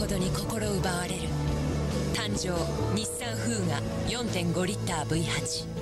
ほどに心奪われる。誕生日産フーガ 4.5 リッター V8。